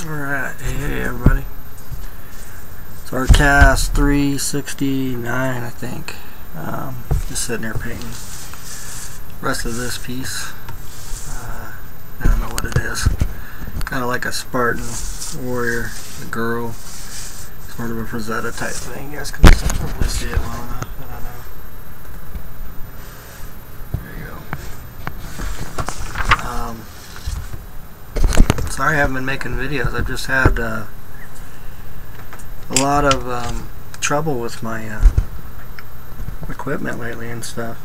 Alright, hey everybody. It's our cast 369, I think. Just sitting there painting the rest of this piece. I don't know what it is. Kind of like a Spartan warrior, the girl. Sort of a Frazetta type thing. You guys can probably see it well enough. I don't know. There you go. Sorry I haven't been making videos. I've just had a lot of trouble with my equipment lately and stuff.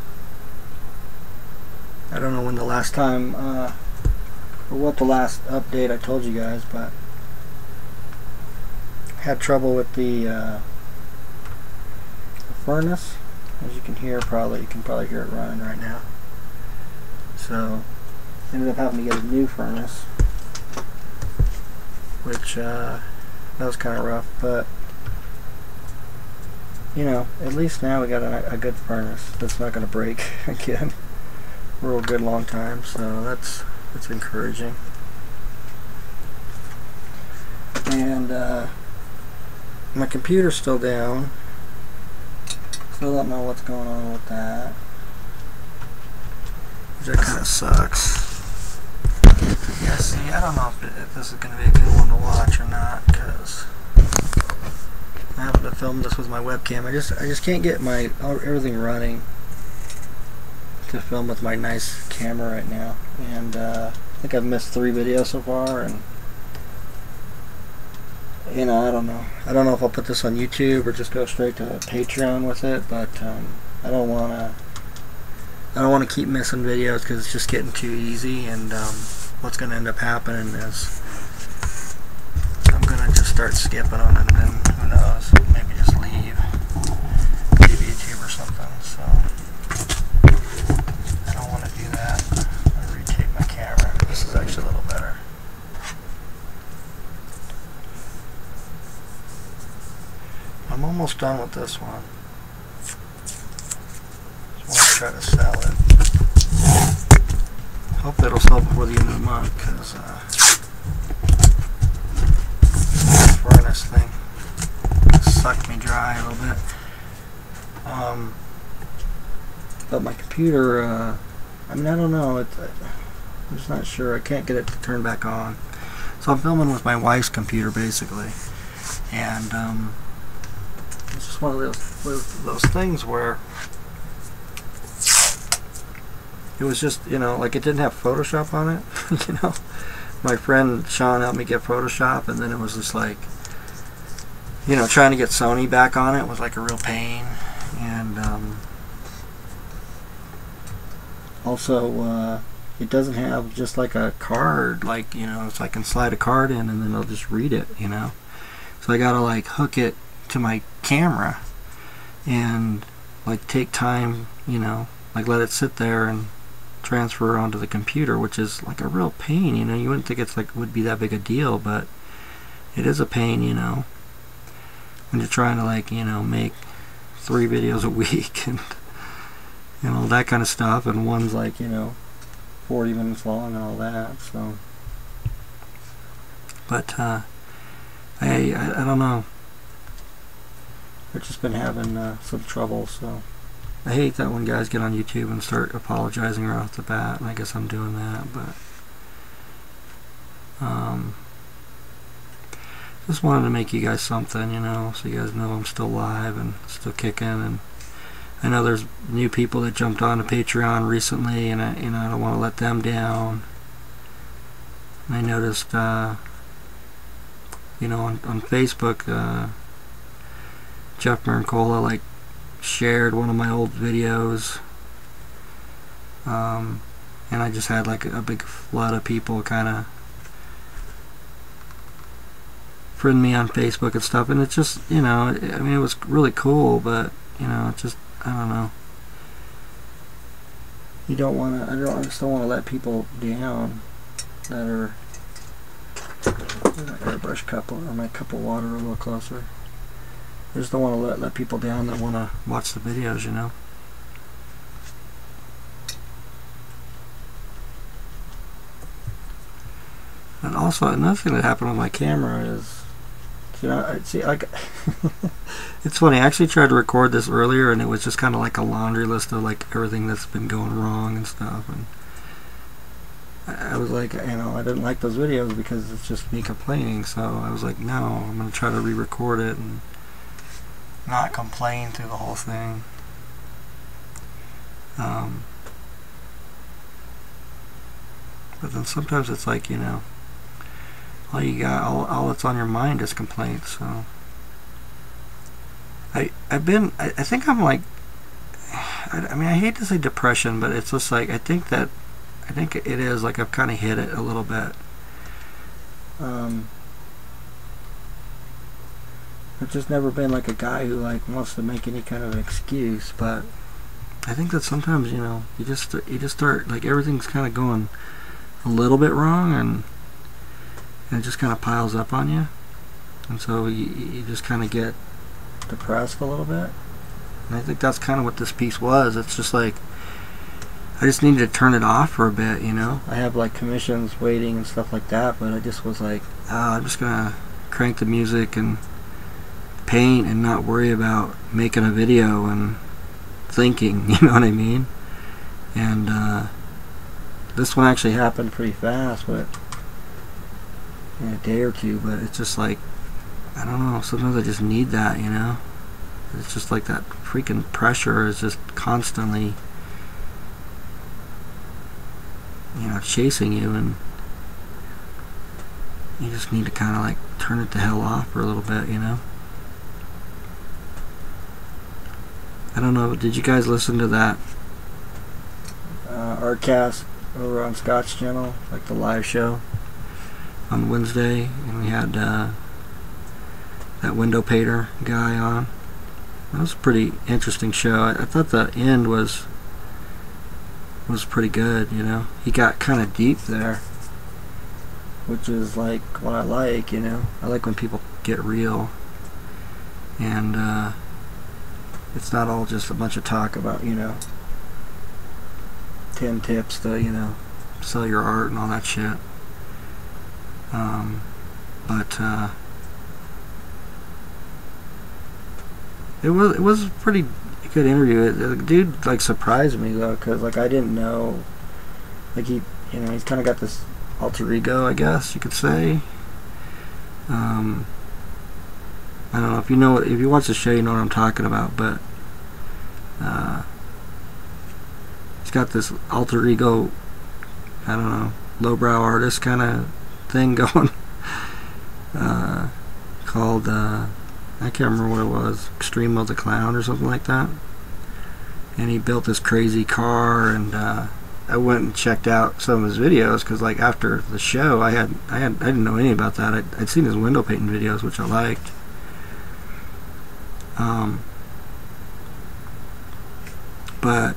I don't know when the last time or what the last update I told you guys, but I had trouble with the furnace. As you can hear, you can probably hear it running right now. So ended up having to get a new furnace, which that was kind of rough, but you know, at least now we got a good furnace that's not going to break again for a good long time, so that's encouraging. And my computer's still down. Still don't know what's going on with that. That kind of sucks. Yeah, see, I don't know if this is going to be a good one to watch or not, because I have to film this with my webcam. I just can't get everything running to film with my nice camera right now. And I think I've missed 3 videos so far, and you know, I don't know. I don't know if I'll put this on YouTube or just go straight to Patreon with it, but I don't want to keep missing videos because it's just getting too easy. And what's going to end up happening is I'm going to just start skipping them, and then who knows, maybe just leave YouTube or something. So I don't want to do that. I'm going to rotate my camera. This is actually a little better. I'm almost done with this one. Just want to try to sell it. Hope it'll sell before the end of the month, because this furnace thing sucked me dry a little bit. But my computer, I mean, I don't know. I'm just not sure. I can't get it to turn back on. So I'm filming with my wife's computer, basically. And it's just one of those things where it was just, you know, like it didn't have Photoshop on it. You know, my friend Sean helped me get Photoshop, and then it was just like, you know, trying to get Sony back on it was like a real pain. And also it doesn't have just like a card, like, you know, so I can slide a card in and then it'll just read it, you know. So I gotta like hook it to my camera and like take time, you know, like let it sit there and transfer onto the computer, which is like a real pain. You know, you wouldn't think it's like would be that big a deal, but it is a pain, you know, when you're trying to, like, you know, make 3 videos a week and, you know, that kind of stuff, and one's like, you know, 40 minutes long and all that. So but I don't know, I've just been having some trouble. So I hate that when guys get on YouTube and start apologizing right off the bat, and I guess I'm doing that, but just wanted to make you guys something, you know, so you guys know I'm still live and still kicking. And I know there's new people that jumped on to Patreon recently, and I don't want to let them down. And I noticed, you know, on Facebook, Jeff Mercola like shared one of my old videos, and I just had like a big flood of people kind of friend me on Facebook and stuff, and it's just, you know, I mean, it was really cool, but, you know, it's just, I don't know, you don't want to, I just don't want to let people down that are, my airbrush cup or my cup of water a little closer. I just don't want to let people down that want to watch the videos, you know. And also another thing that happened with my camera is, you know, see, like, it's funny. I actually tried to record this earlier, and it was just kind of like a laundry list of like everything that's been going wrong and stuff. And I was like, you know, I didn't like those videos because it's just me complaining. So I was like, no, I'm gonna try to re-record it and not complain through the whole thing. But then sometimes it's like, you know, all you got, all that's on your mind is complaints. So I think I'm like, I mean, I hate to say depression, but it's just like, I think it is like I've kind of hit it a little bit. I've just never been like a guy who like wants to make any kind of excuse, but I think that sometimes, you know, you just start like everything's kind of going a little bit wrong, and it just kind of piles up on you, and so you just kind of get depressed a little bit. And I think that's kind of what this piece was. It's just like I just needed to turn it off for a bit, you know. I have like commissions waiting and stuff like that, but I just was like, I'm just gonna crank the music and paint and not worry about making a video and thinking, you know what I mean? And this one actually happened pretty fast, but in a day or two. But it's just like, I don't know, sometimes I just need that, you know. It's just like that freaking pressure is just constantly, you know, chasing you, and you just need to kind of like turn it the hell off for a little bit, you know. I don't know, did you guys listen to that Artcast over on Scott's channel, like the live show on Wednesday? And we had that window painter guy on. That was a pretty interesting show. I thought the end was pretty good, you know. He got kind of deep there, which is like what I like, you know. I like when people get real, and it's not all just a bunch of talk about, you know, 10 tips to, you know, sell your art and all that shit. But it was a pretty good interview. The dude like surprised me though, because like I didn't know, like he, you know, he's kind of got this alter ego, I guess you could say. I don't know if you know, if you watch the show, you know what I'm talking about, but he's got this alter ego, I don't know, lowbrow artist kind of thing going, called I can't remember what it was, Extreme of the Clown or something like that. And he built this crazy car, and I went and checked out some of his videos, because like after the show I didn't know anything about that. I'd seen his window painting videos, which I liked. But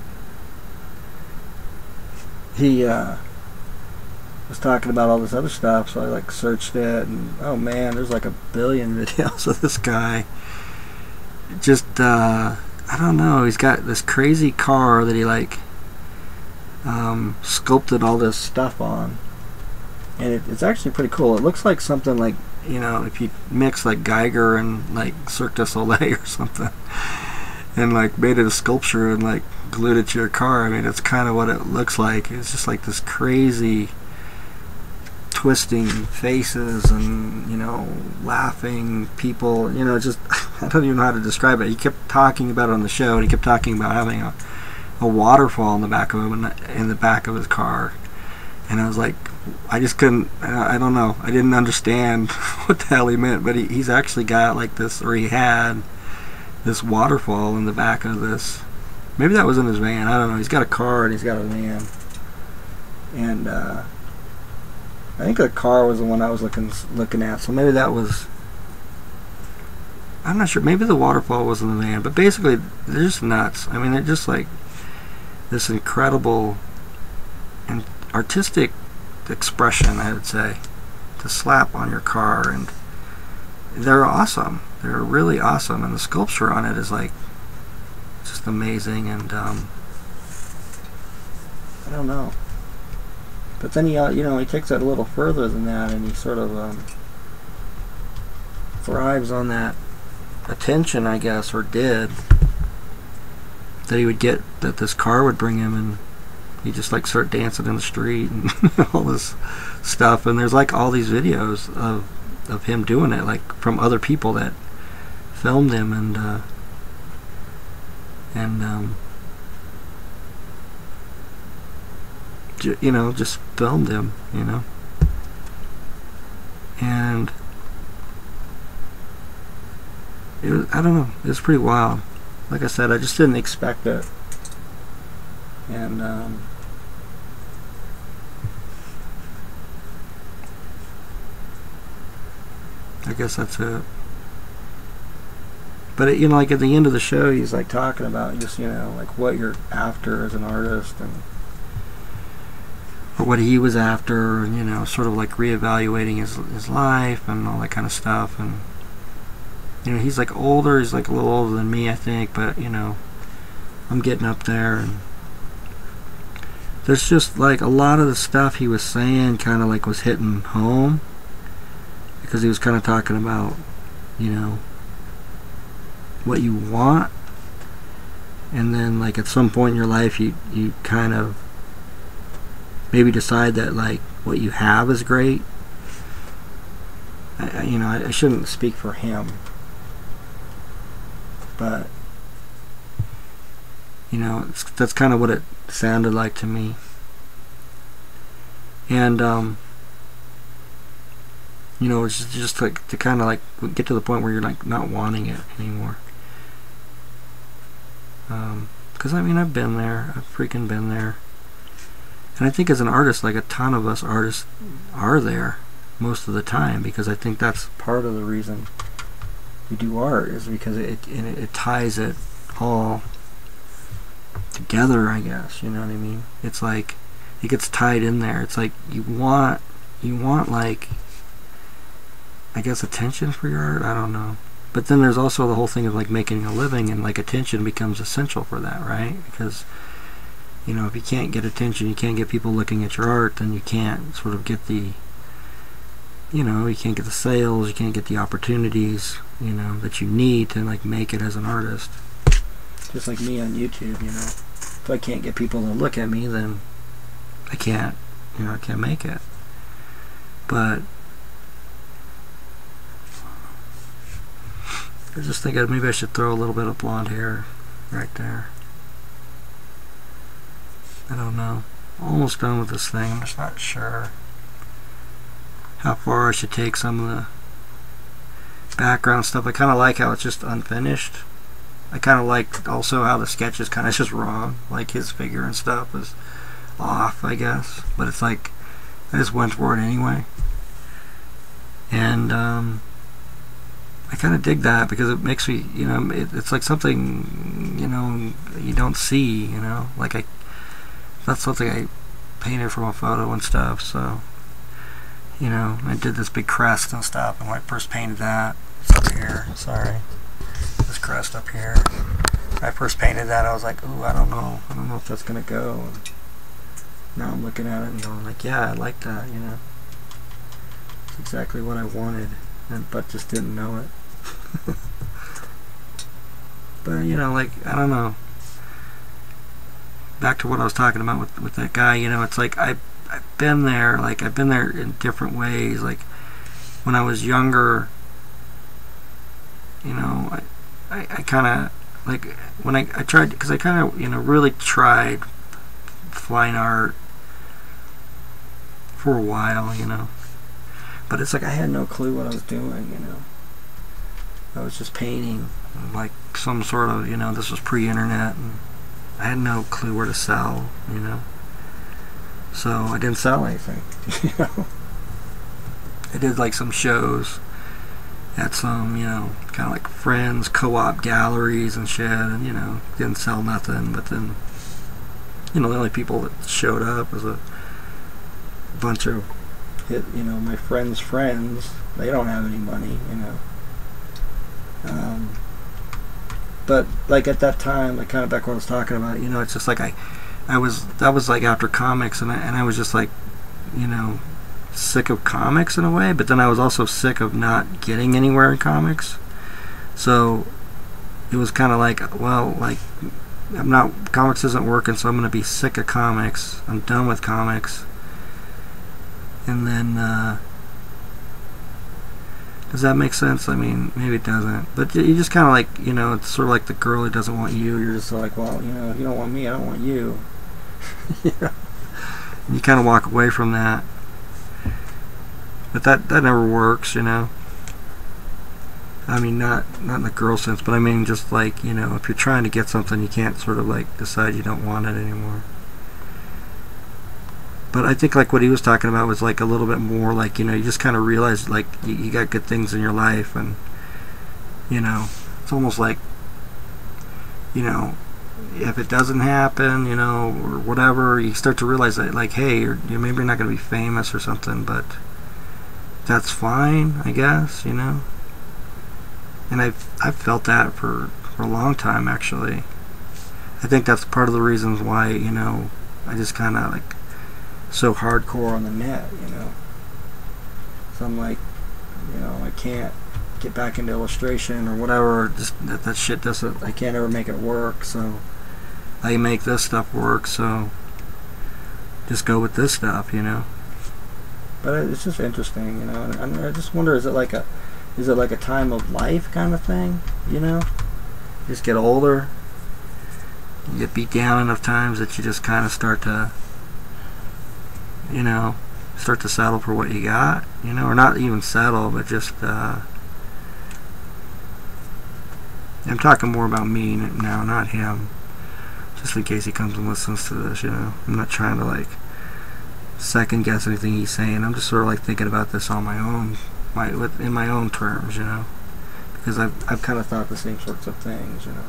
he was talking about all this other stuff, so I like searched it, and oh man, there's like 1 billion videos of this guy. Just I don't know, he's got this crazy car that he like sculpted all this stuff on, and it's actually pretty cool. It looks like something like, you know, if you mix like Geiger and like Cirque du Soleil or something, and like made it a sculpture and like glued it to your car. I mean, it's kind of what it looks like. It's just like this crazy twisting faces and, you know, laughing people, you know, just I don't even know how to describe it. He kept talking about it on the show, and he kept talking about having a waterfall in the back of him, in the back of his car, and I was like, I just couldn't, I don't know, I didn't understand what the hell he meant. But he's actually got like this, or he had this waterfall in the back of this, maybe that was in his van, I don't know. He's got a car and he's got a van, and I think the car was the one I was looking at, so maybe that was, I'm not sure, maybe the waterfall was in the van. But basically they're just nuts. I mean, they're just like this incredible and artistic expression, I would say, to slap on your car, and they're awesome. They're really awesome, and the sculpture on it is like just amazing. And I don't know, But then he, you know, he takes it a little further than that, and he sort of thrives on that attention, I guess, or did, that he would get, that this car would bring him, and he just like start dancing in the street and all this stuff. And there's like all these videos of him doing it, like from other people that filmed him, and you know, just filmed him, you know. And it was, I don't know, it was pretty wild. Like I said, I just didn't expect it. And I guess that's it. But it, you know, like at the end of the show, he's like talking about just, you know, like what you're after as an artist, and or what he was after, and, you know, sort of like reevaluating his life and all that kind of stuff. And you know, he's like older, he's like a little older than me, I think, but you know, I'm getting up there, and there's just like a lot of the stuff he was saying kind of like was hitting home, because he was kind of talking about, you know, what you want, and then like at some point in your life you kind of maybe decide that like what you have is great. You know, I shouldn't speak for him, but you know, that's kind of what it sounded like to me. And you know, it's just like to kind of like get to the point where you're like not wanting it anymore. Because I mean, I've been there, I've freaking been there. And I think as an artist, like a ton of us artists are there most of the time, because I think that's part of the reason we do art, is because it ties it all together, I guess, you know what I mean? It's like it gets tied in there. It's like you want like, I guess, attention for your art, I don't know. But then there's also the whole thing of like making a living, and like attention becomes essential for that, right? Because, you know, if you can't get attention, you can't get people looking at your art, then you can't sort of get the, you know, you can't get the sales, you can't get the opportunities, you know, that you need to like make it as an artist. Just like me on YouTube, you know, if I can't get people to look at me, then I can't, you know, I can't make it. But I just think maybe I should throw a little bit of blonde hair right there. I don't know. Almost done with this thing. I'm just not sure how far I should take some of the background stuff. I kind of like how it's just unfinished. I kind of like also how the sketch is kind of just wrong. Like his figure and stuff is off, I guess. But it's like, I just went for it anyway. And I kind of dig that, because it makes me, you know, it's like something, you know, you don't see, you know. Like that's something I painted from a photo and stuff, so, you know, I did this big crest and stuff, and when I first painted that, it's up here, sorry, this crest up here, when I first painted that, I was like, ooh, I don't know if that's gonna go, and now I'm looking at it and going like, yeah, I like that, you know, it's exactly what I wanted, but just didn't know it. But, you know, like, I don't know, back to what I was talking about with that guy, you know, it's like I've been there, like I've been there in different ways. Like when I was younger, you know, I kind of, like when I tried, because I kind of, you know, really tried fine art for a while, you know, but it's like I had no clue what I was doing, you know. I was just painting like some sort of, you know, this was pre-internet, and I had no clue where to sell, you know. So I didn't sell anything, you know. I did like some shows at some, you know, kind of like friends, co-op galleries and shit, and, you know, didn't sell nothing. But then, you know, the only people that showed up was a bunch of, you know, my friends' friends. They don't have any money, you know. But like at that time, like kind of back when I was talking about, you know, it's just like that was like after comics, and I was just like you know, sick of comics in a way, but then I was also sick of not getting anywhere in comics. So it was kind of like, well, like, comics isn't working, so I'm going to be sick of comics. I'm done with comics. And then, does that make sense? I mean, maybe it doesn't. But you just kind of like, you know, it's sort of like the girl who doesn't want you. You're just like, well, you know, if you don't want me, I don't want you. Yeah. And you kind of walk away from that. But that never works, you know. I mean, not in the girl sense, but I mean just like, you know, if you're trying to get something, you can't sort of like decide you don't want it anymore. But I think like what he was talking about was like a little bit more like, you know, you just kind of realize like you got good things in your life, and, you know, it's almost like, you know, if it doesn't happen, you know, or whatever, you start to realize that like, hey, maybe you're not going to be famous or something, but that's fine, I guess, you know. And I've felt that for a long time, actually. I think that's part of the reasons why, you know, I just kind of like so hardcore on the net, you know. So I'm like, you know, I can't get back into illustration or whatever. Just that shit doesn't. I can't ever make it work. So I make this stuff work. So just go with this stuff, you know. But it's just interesting, you know. And I just wonder, is it like a time of life kind of thing, you know? You just get older, you get beat down enough times that you just kind of start to, you know, settle for what you got, you know, or not even settle, but just, I'm talking more about me now, not him, just in case he comes and listens to this, you know. I'm not trying to, like, second guess anything he's saying. I'm just sort of, like, thinking about this on my own, in my own terms, you know, because I've kind of thought the same sorts of things, you know.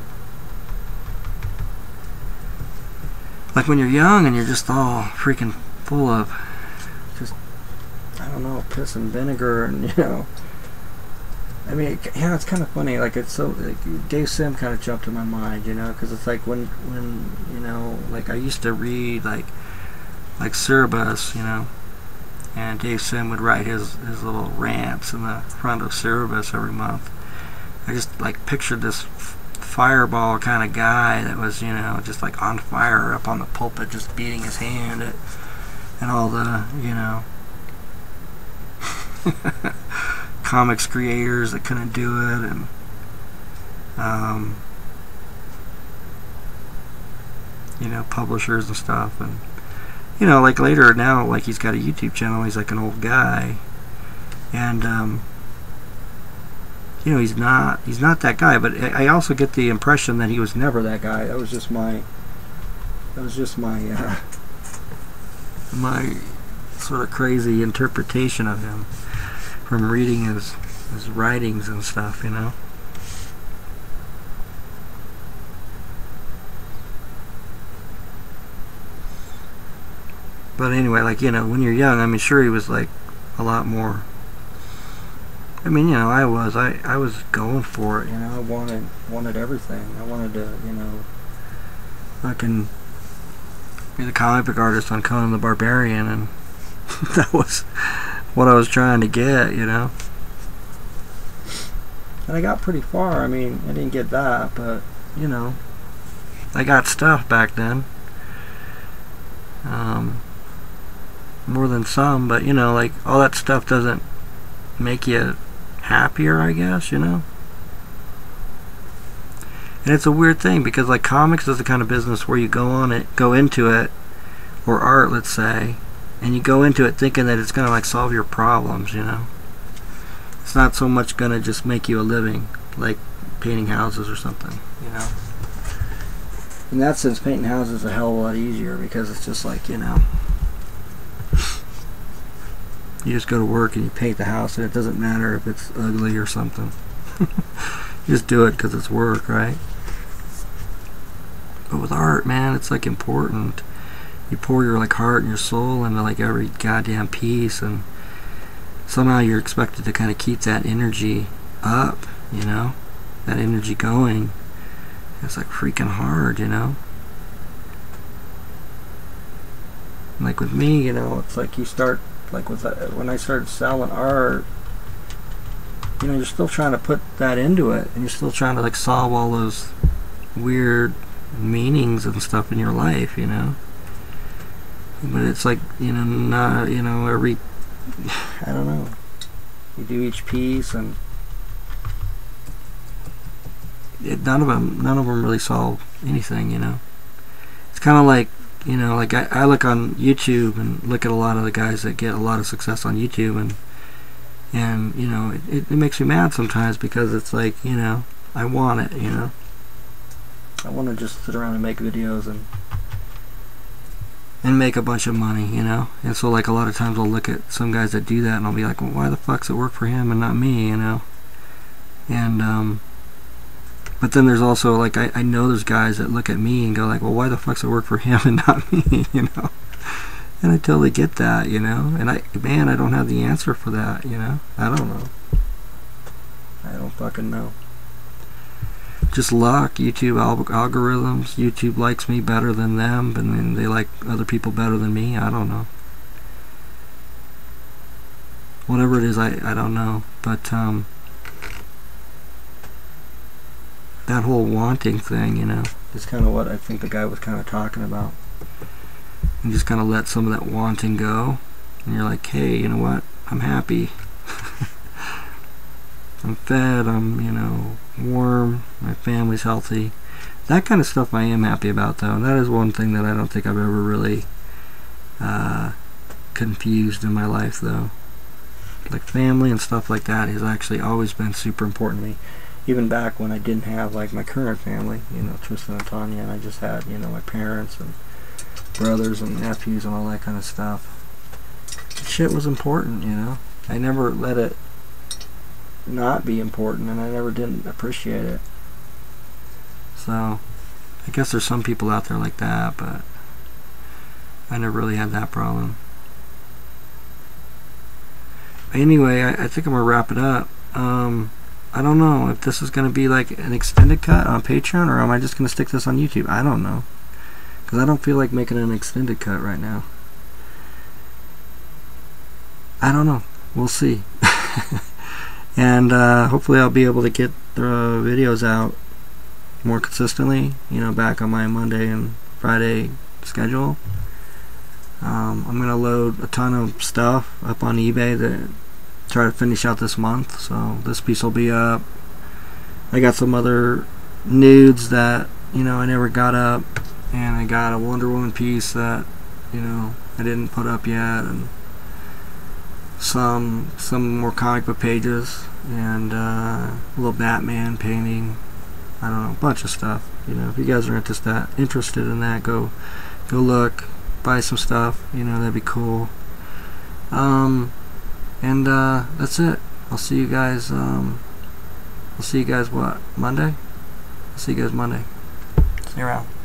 Like when you're young and you're just all freaking full of just, I don't know, piss and vinegar, and, you know, I mean, yeah, it's kind of funny. Like, it's so, like, Dave Sim kind of jumped in my mind, you know, because it's like when you know, like I used to read like Cerebus, you know. And Dave Sim would write his little rants in the front of Cerebus every month. I just like pictured this fireball kind of guy that was, you know, just like on fire up on the pulpit, just beating his hand at, and all the, you know, comics creators that couldn't do it, and you know, publishers and stuff. And you know, like later now, like he's got a YouTube channel, he's like an old guy, and you know, he's not that guy, but I also get the impression that he was never that guy. That was just my my sort of crazy interpretation of him from reading his writings and stuff, you know. But anyway, like, you know, when you're young, I mean, sure, he was like a lot more. I mean, you know, I was going for it, you know. I wanted everything. I wanted to, you know, fucking be the comic book artist on Conan the Barbarian, and that was what I was trying to get, you know. And I got pretty far. I mean, I didn't get that, but, you know, I got stuff back then. More than some, but, you know, like, all that stuff doesn't make you happier, I guess, you know. And it's a weird thing, because like comics is the kind of business where you go into it, or art, let's say, and you go into it thinking that it's gonna like solve your problems, you know. It's not so much gonna just make you a living, like painting houses or something, you know. In that sense, painting houses is a hell of a lot easier, because it's just like, you know, you just go to work and you paint the house, and it doesn't matter if it's ugly or something. You just do it because it's work, right? But with art, man, it's like important. You pour your like heart and your soul into like every goddamn piece, and somehow you're expected to kind of keep that energy up, you know, that energy going. It's like freaking hard, you know. Like with me, you know, it's like you start, like with when I started selling art, you know, you're still trying to put that into it, and you're still trying to like solve all those weird meanings and stuff in your life, you know. But it's like, you know, not, you know, I don't know, you do each piece, and none of them really solve anything, you know. It's kind of like, you know, like I look on YouTube and look at a lot of the guys that get a lot of success on YouTube, and you know, it makes me mad sometimes, because it's like, you know, I want it, you know. I want to just sit around and make videos and make a bunch of money, you know. And so like a lot of times I'll look at some guys that do that, and I'll be like, well, why the fuck's it work for him and not me, you know. And but then there's also like, I know there's guys that look at me and go like, well, why the fuck's it work for him and not me, you know. And I totally get that, you know. And I don't have the answer for that, you know. I don't know. I don't fucking know. Just luck. YouTube algorithms. YouTube likes me better than them, and then they like other people better than me. I don't know. Whatever it is, I don't know. But that whole wanting thing, you know, is kind of what I think the guy was kind of talking about. And just kind of let some of that wanting go, and you're like, hey, you know what? I'm happy. I'm fed. I'm, you know, warm. My family's healthy. That kind of stuff I am happy about, though. And that is one thing that I don't think I've ever really confused in my life, though. Like family and stuff like that has actually always been super important to me. Even back when I didn't have like my current family, you know, Tristan and Tanya, and I just had, you know, my parents and brothers and nephews and all that kind of stuff. Shit was important, you know. I never let it not be important, and I never didn't appreciate it. So I guess there's some people out there like that, but I never really had that problem. Anyway, I think I'm gonna wrap it up. I don't know if this is gonna be like an extended cut on Patreon, or am I just gonna stick this on YouTube? I don't know, because I don't feel like making an extended cut right now. I don't know. We'll see. And hopefully I'll be able to get the videos out more consistently, you know, back on my Monday and Friday schedule. I'm going to load a ton of stuff up on eBay to try to finish out this month, so this piece will be up. I got some other nudes that, you know, I never got up, and I got a Wonder Woman piece that, you know, I didn't put up yet, and some more comic book pages, and a little Batman painting. I don't know, a bunch of stuff. You know, if you guys are interested in that, go look, buy some stuff. You know, that'd be cool. And that's it. I'll see you guys. I'll see you guys what, Monday? I'll see you guys Monday. See you around.